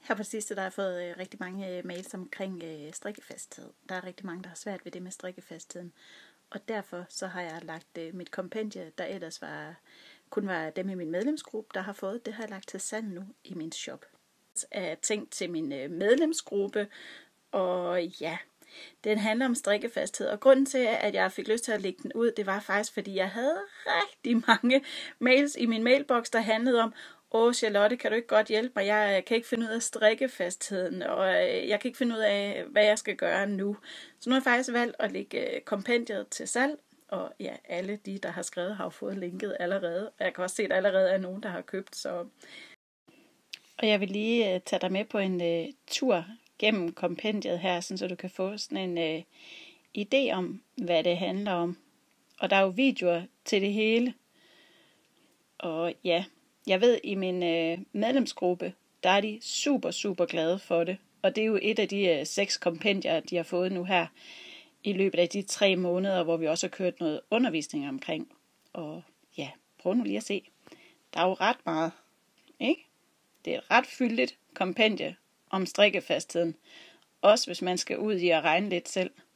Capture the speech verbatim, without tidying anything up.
Her på sidste, der har jeg fået øh, rigtig mange øh, mails omkring øh, strikkefasthed. Der er rigtig mange, der har svært ved det med strikkefastheden. Og derfor så har jeg lagt øh, mit kompendie, der ellers var, kun var dem i min medlemsgruppe, der har fået, det har jeg lagt til salg nu i min shop. Jeg er tænkt til min øh, medlemsgruppe, og ja, den handler om strikkefasthed. Og grunden til, at jeg fik lyst til at lægge den ud, det var faktisk, fordi jeg havde rigtig mange mails i min mailbox, der handlede om, åh Charlotte, kan du ikke godt hjælpe mig? Jeg kan ikke finde ud af strikkefastheden, og jeg kan ikke finde ud af, hvad jeg skal gøre nu. Så nu har jeg faktisk valgt at lægge kompendiet til salg, og ja, alle de, der har skrevet, har jo fået linket allerede. Jeg kan også se, at der allerede er nogen, der har købt. Så. Og jeg vil lige uh, tage dig med på en uh, tur gennem kompendiet her, så du kan få sådan en uh, idé om, hvad det handler om. Og der er jo videoer til det hele. Og ja, jeg ved, i min øh, medlemsgruppe, der er de super, super glade for det. Og det er jo et af de øh, seks kompendier, de har fået nu her i løbet af de tre måneder, hvor vi også har kørt noget undervisning omkring. Og ja, prøv nu lige at se. Der er jo ret meget, ikke? Det er et ret fyldigt kompendie om strikkefastheden. Også hvis man skal ud i at regne lidt selv.